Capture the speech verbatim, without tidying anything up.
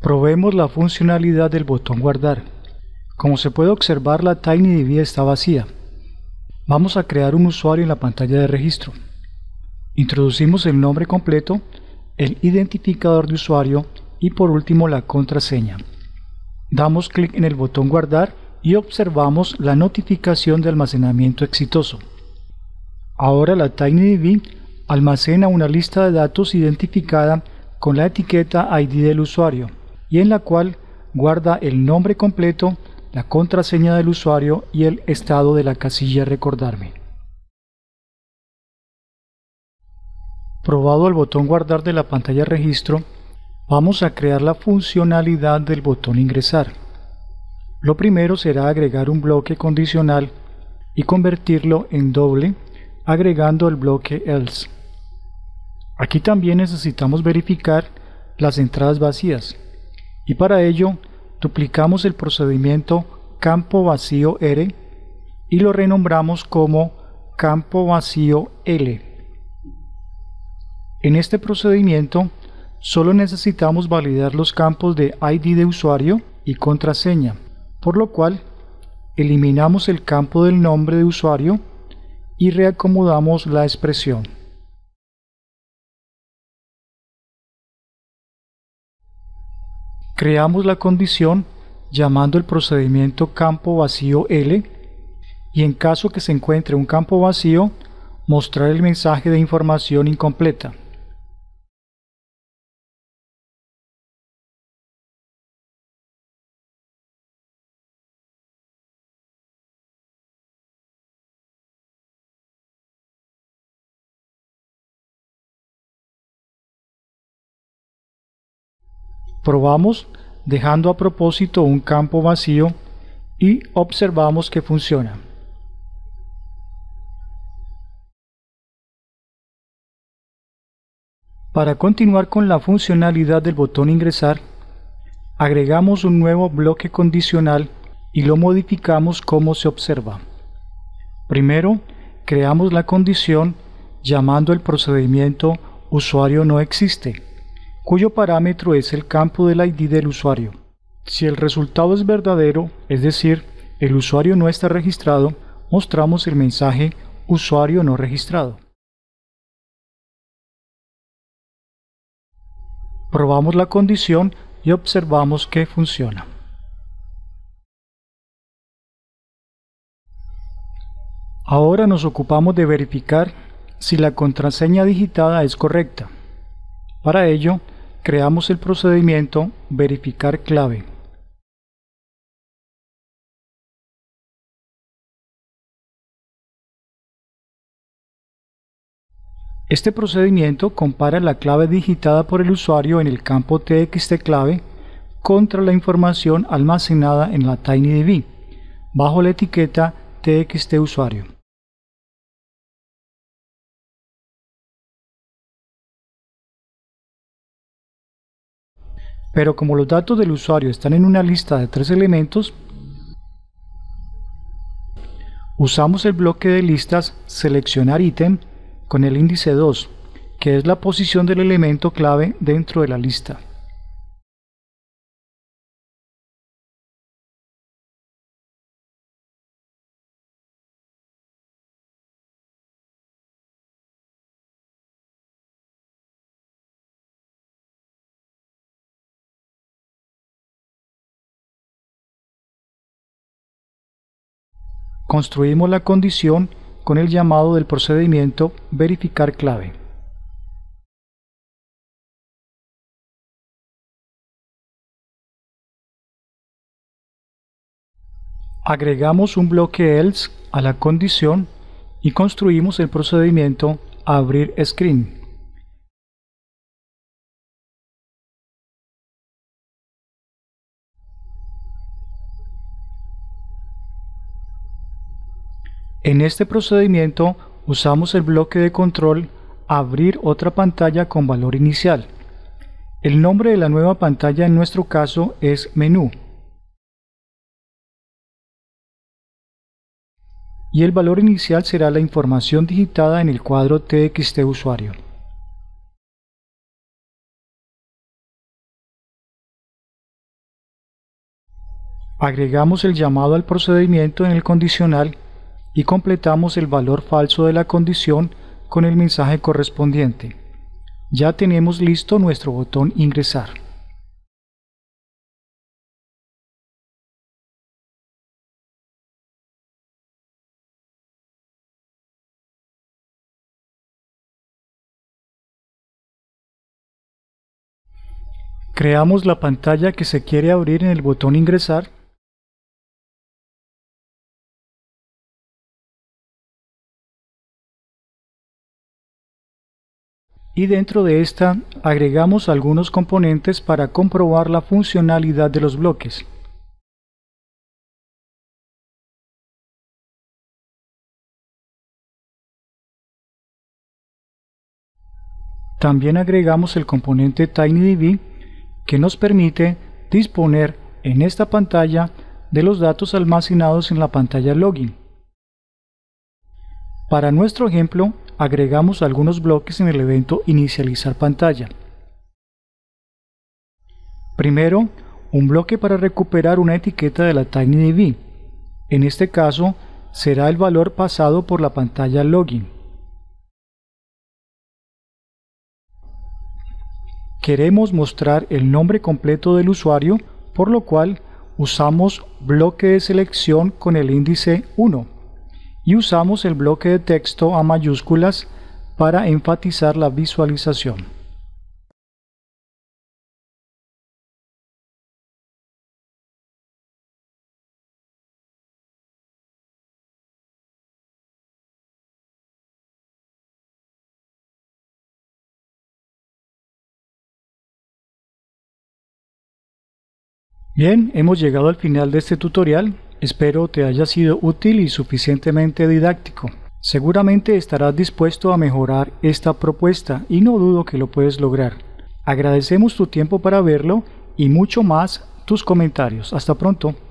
Probemos la funcionalidad del botón guardar. Como se puede observar, la TinyDB está vacía. Vamos a crear un usuario en la pantalla de registro. Introducimos el nombre completo, el identificador de usuario y por último la contraseña. Damos clic en el botón guardar y observamos la notificación de almacenamiento exitoso. Ahora la TinyDB almacena una lista de datos identificada con la etiqueta I D del usuario y en la cual guarda el nombre completo, la contraseña del usuario y el estado de la casilla recordarme. Probado el botón guardar de la pantalla registro, vamos a crear la funcionalidad del botón ingresar. Lo primero será agregar un bloque condicional y convertirlo en doble agregando el bloque else. Aquí también necesitamos verificar las entradas vacías y para ello duplicamos el procedimiento campo vacío R y lo renombramos como campo vacío L. En este procedimiento solo necesitamos validar los campos de I D de usuario y contraseña, por lo cual eliminamos el campo del nombre de usuario y reacomodamos la expresión. Creamos la condición llamando el procedimiento campo vacío L y en caso que se encuentre un campo vacío, mostrar el mensaje de información incompleta. Probamos dejando a propósito un campo vacío y observamos que funciona. Para continuar con la funcionalidad del botón ingresar, agregamos un nuevo bloque condicional y lo modificamos como se observa. Primero, creamos la condición llamando el procedimiento usuario no existe, cuyo parámetro es el campo del I D del usuario. Si el resultado es verdadero, es decir, el usuario no está registrado, mostramos el mensaje usuario no registrado. Probamos la condición y observamos que funciona. Ahora nos ocupamos de verificar si la contraseña digitada es correcta. Para ello, creamos el procedimiento verificar clave. Este procedimiento compara la clave digitada por el usuario en el campo txtclave contra la información almacenada en la TinyDB bajo la etiqueta txtusuario. Pero como los datos del usuario están en una lista de tres elementos, usamos el bloque de listas seleccionar ítem con el índice dos, que es la posición del elemento clave dentro de la lista. Construimos la condición con el llamado del procedimiento verificar clave. Agregamos un bloque else a la condición y construimos el procedimiento abrir screen. En este procedimiento usamos el bloque de control abrir otra pantalla con valor inicial. El nombre de la nueva pantalla en nuestro caso es menú. Y el valor inicial será la información digitada en el cuadro txtusuario. Agregamos el llamado al procedimiento en el condicional y completamos el valor falso de la condición con el mensaje correspondiente. Ya tenemos listo nuestro botón Ingresar. Creamos la pantalla que se quiere abrir en el botón Ingresar. Y dentro de esta agregamos algunos componentes para comprobar la funcionalidad de los bloques. También agregamos el componente TinyDB que nos permite disponer en esta pantalla de los datos almacenados en la pantalla Login. Para nuestro ejemplo, agregamos algunos bloques en el evento Inicializar pantalla. Primero, un bloque para recuperar una etiqueta de la TinyDB. En este caso, será el valor pasado por la pantalla Login. Queremos mostrar el nombre completo del usuario, por lo cual usamos bloque de selección con el índice uno y usamos el bloque de texto a mayúsculas para enfatizar la visualización. Bien, hemos llegado al final de este tutorial. Espero te haya sido útil y suficientemente didáctico. Seguramente estarás dispuesto a mejorar esta propuesta y no dudo que lo puedes lograr. Agradecemos tu tiempo para verlo y mucho más tus comentarios. Hasta pronto.